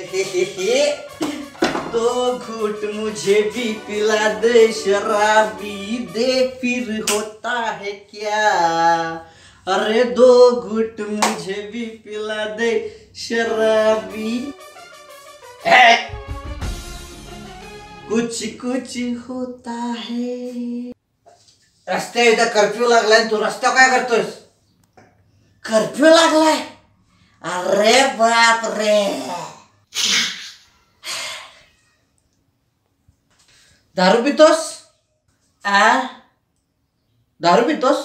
दो घूट मुझे भी पिला दे शराबी दे फिर होता है क्या। अरे दो घूट मुझे भी पिला दे शराबी। कुछ कुछ होता है। रस्त्या इथं कर्फ्यू लागलाय, तू रस्त्यावर काय करतोयस? कर्फ्यू लागलाय? अरे बाप रे, दारू पितोस? दारू पितोस?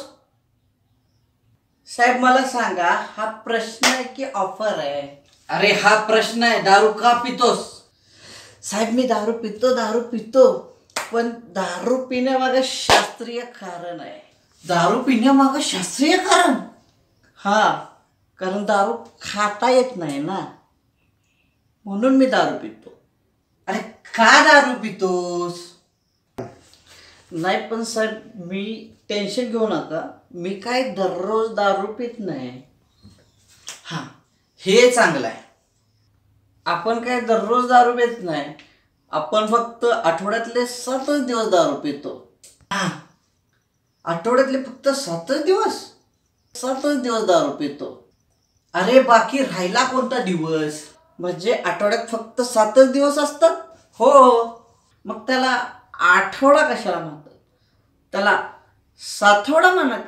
साहेब मला सांगा, हा प्रश्न आहे की ऑफर आहे? अरे हा प्रश्न आहे, दारू का पितोस? साहेब मी दारू पितो पण दारू पिण्यामागे शास्त्रीय कारण आहे. दारू पिण्यामागं शास्त्रीय कारण? हा, कारण दारू खाता येत नाही ना, म्हणून मी दारू पितो. अरे का दारू पितोस? नाही पण साहेब मी टेन्शन घेऊ नका, मी काय दररोज दारू पित नाही. हा, हे चांगलं आहे. आपण काय दररोज दारू पित नाही, आपण फक्त आठवड्यातले 7 दिवस दारू पितो. हा, आठवड्यातले फक्त 7 दिवस? 7 दिवस दारू पितो. अरे बाकी राहिला कोणता दिवस? म्हणजे आठवड्यात फक्त 7 दिवस असतात? हो. मग त्याला आठवडा कशाला म्हणतात? त्याला सातवडा म्हणा.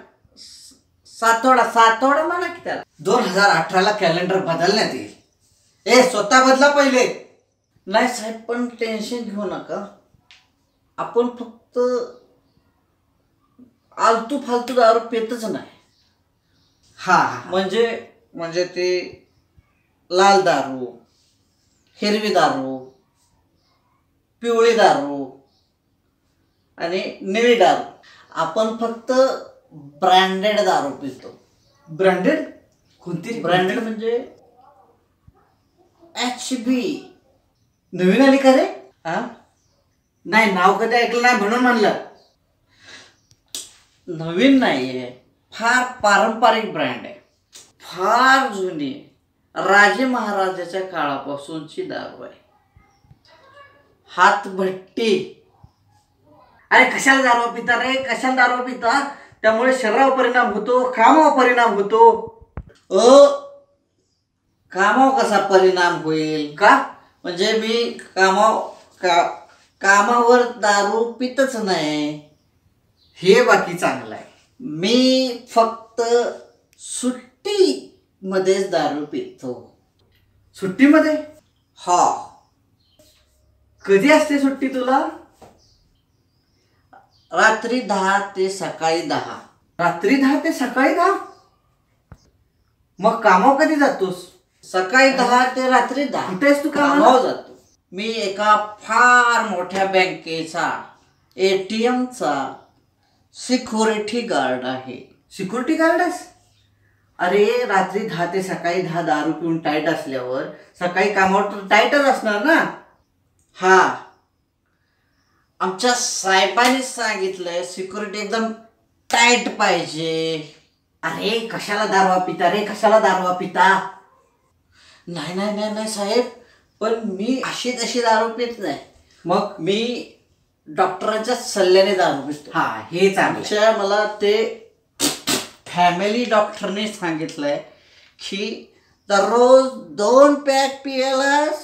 सातवडा म्हणा की त्याला. 2018 कॅलेंडर बदलण्यात येईल. स्वतः बदला पहिले. नाही साहेब पण टेन्शन घेऊ नका, आपण फक्त आलतू फालतू दारू पितच नाही. हा, म्हणजे ते लाल दारू, हिरवी दारू, पिवळी दारू आणि निळी दारू. आपण फक्त ब्रँडेड दारू पितो. ब्रँडेड? कोणती? ब्रँडेड म्हणजे HB. नवीन आली का रे? नाही, नाव कधी ऐकलं नाही म्हणून म्हणलं. नवीन नाहीये, फार पारंपरिक ब्रँड आहे, फार जुनी, राजे महाराजाच्या काळापासूनची दारू आहे. हातभट्टी. अरे कशाला दारू पिता रे? कशाला दारू पिता? त्यामुळे शरीरावर परिणाम होतो, कामावर परिणाम होतो. कामावर कसा परिणाम होईल? का? म्हणजे मी कामावर दारू पितच नाही. हे बाकी चांगलं आहे. मी फक्त सुट्टीमध्येच दारू पितो. सुट्टीमध्ये? हा. कधी असते सुट्टी तुला? रात्री 10 ते सकाळी 10. रात्री 10 ते सकाळी 10? मग कामावर कधी जातोस? सकाळी 10 ते रात्री 10. कुठेस तू कामावर जातो? मी एका फार मोठ्या बँकेचा ATMचा सिक्युरिटी गार्ड आहे. सिक्युरिटी गार्ड आहेस? अरे रात्री 10 ते सकाळी 10 दारू पिऊन टाईट असल्यावर सकाळी कामावर तर टाईटच असणार ना. हा, आमच्या साहेबांनी सांगितलंय सिक्युरिटी एकदम टाईट पाहिजे. अरे कशाला दारू पिता रे? कशाला दारू पिता? नाही साहेब, पण मी अशी तशी दारू पित नाही. मग मी डॉक्टरांच्या सल्ल्याने दारू पितो. हा, हे चांगलं. मला ते फॅमिली डॉक्टरने सांगितलंय की दररोज 2 पॅक पियालास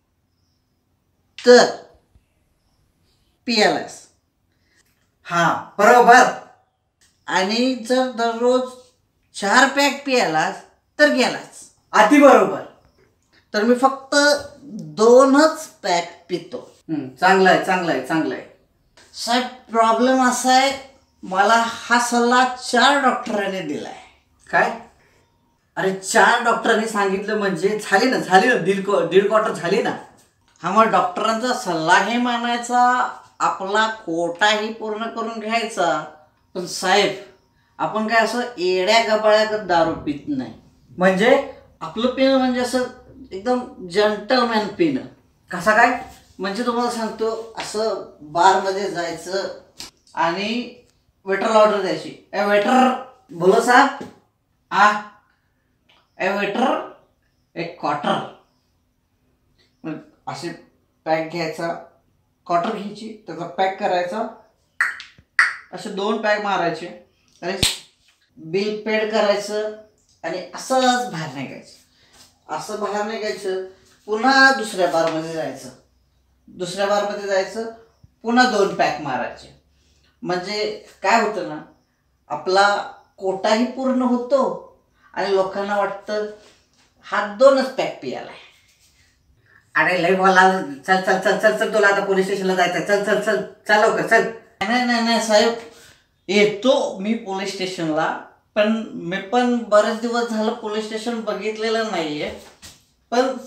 तर पियालास. हा, बरोबर. आणि जर दररोज 4 पॅक पियालास तर गेलास. अति बरोबर. तर मी फक्त 2च पॅक पितो. चांगलं आहे. साहेब प्रॉब्लेम असा आहे, मला हा सल्ला 4 डॉक्टरांनी दिलाय. काय? अरे 4 डॉक्टरांनी सांगितलं म्हणजे झाली ना दीड क्वार्टर झाली ना. हा, मग डॉक्टरांचा सल्लाही मानायचा, आपला कोटाही पूर्ण करून घ्यायचा. पण साहेब आपण काय असं येड्या गबाळ्या दारू पित नाही. म्हणजे आपलं पिणं म्हणजे असं एकदम जंटलमॅन पिणं. कसा काय? म्हणजे तुम्हाला सांगतो, असं बारमध्ये जायचं आणि वेटरला ऑर्डर द्यायची. ए वेटर, बोलो साहब. ए वेटर, एक क्वार्टर. मग असे पॅक घ्यायचा, क्वार्टर घ्यायची, त्याचा पॅक करायचा, असे 2 पॅक मारायचे आणि बिल पेड करायचं आणि असंच बाहेर निघायचं. असं बाहेर निघायचं, पुन्हा दुसऱ्या बारमध्ये जायचं, दुसऱ्या बारमध्ये जायचं, पुन्हा 2 पॅक मारायचे. म्हणजे काय होतं ना, आपला कोटाही पूर्ण होतो आणि लोकांना वाटतं हा 2च पॅक पियालाय. अरे लय बोला. चल चल चल चल चल, तुला आता पोलीस स्टेशनला जायचं. चल चल चल चल लवकर चल. नाही नाही नाही साहेब, येतो मी पोलीस स्टेशनला, पण मी पण बरेच दिवस झालं पोलीस स्टेशन बघितलेलं नाहीये. पण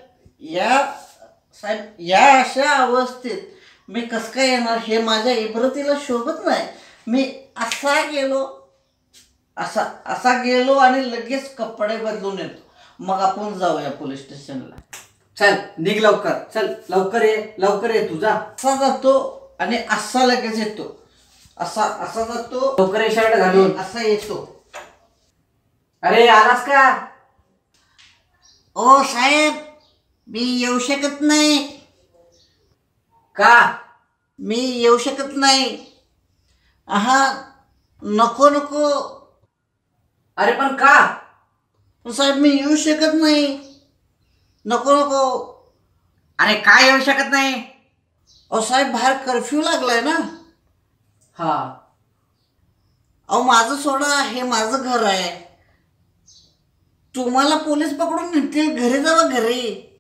साहेब या अशा अवस्थेत मी कसं काय येणार हे माझ्या इब्रतीला शोभत नाही. मी असा गेलो आणि लगेच कपडे बदलून येतो. मग आपण जाऊया पोलीस स्टेशनला. चल निघ लवकर. चल लवकर ये तुझा. असा जातो आणि असा लगेच येतो. असा जातो, लवकर ये शर्ट घालून. असा येतो. अरे आलास का? ओ साहेब, मी येऊ शकत नाही. का? मी येऊ शकत नाही. आहा, नको नको. अरे पण का? साहेब मी येऊ शकत नाही. नको नको. अरे काय येऊ शकत नाही? अहो साहेब, बाहेर कर्फ्यू लागलाय ना. हा. अहो माझं सोडा, हे माझं घर आहे. तुम्हाला पोलीस पकडून नेतील, घरी जावा घरी.